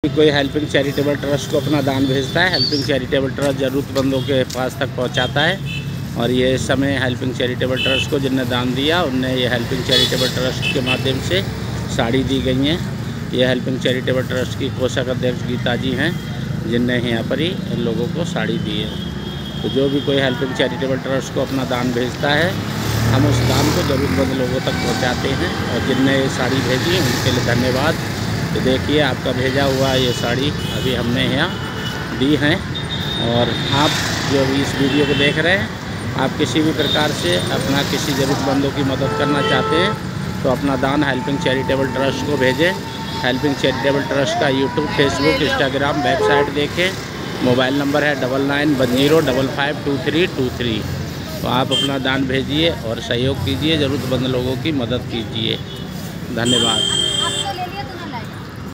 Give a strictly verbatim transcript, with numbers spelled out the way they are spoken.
कोई helping charitable trust को अपना दान भेजता है, हेल्पिंग चैरिटेबल ट्रस्ट ज़रूरतमंदों के पास तक पहुंचाता है। और ये समय हेल्पिंग चैरिटेबल ट्रस्ट को जिनने दान दिया उनने ये हेल्पिंग चैरिटेबल ट्रस्ट के माध्यम से साड़ी दी गई हैं। ये हेल्पिंग चैरिटेबल ट्रस्ट की कोषाध्यक्ष अध्यक्ष गीता जी हैं, जिनने यहाँ पर ही इन लोगों को साड़ी दी है। तो जो भी कोई हेल्पिंग चैरिटेबल ट्रस्ट को अपना दान भेजता है, हम उस दान को ज़रूरतमंद लोगों तक पहुँचाते हैं। और जिनने ये साड़ी भेजी उनके लिए धन्यवाद। तो देखिए आपका भेजा हुआ ये साड़ी अभी हमने यहाँ दी हैं। और आप जो भी इस वीडियो को देख रहे हैं, आप किसी भी प्रकार से अपना किसी ज़रूरतमंदों की मदद करना चाहते हैं तो अपना दान हेल्पिंग चैरिटेबल ट्रस्ट को भेजें। हेल्पिंग चैरिटेबल ट्रस्ट का यूट्यूब, फेसबुक, इंस्टाग्राम, वेबसाइट देखें। मोबाइल नंबर है double nine one zero double five two three two three. तो आप अपना दान भेजिए और सहयोग कीजिए, ज़रूरतमंद लोगों की मदद कीजिए। धन्यवाद।